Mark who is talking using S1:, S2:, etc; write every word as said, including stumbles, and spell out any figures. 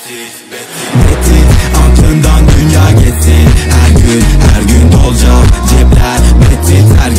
S1: bettilt, aklından dünya geçsin. Her gün her gün dolacak cepler, bettilt her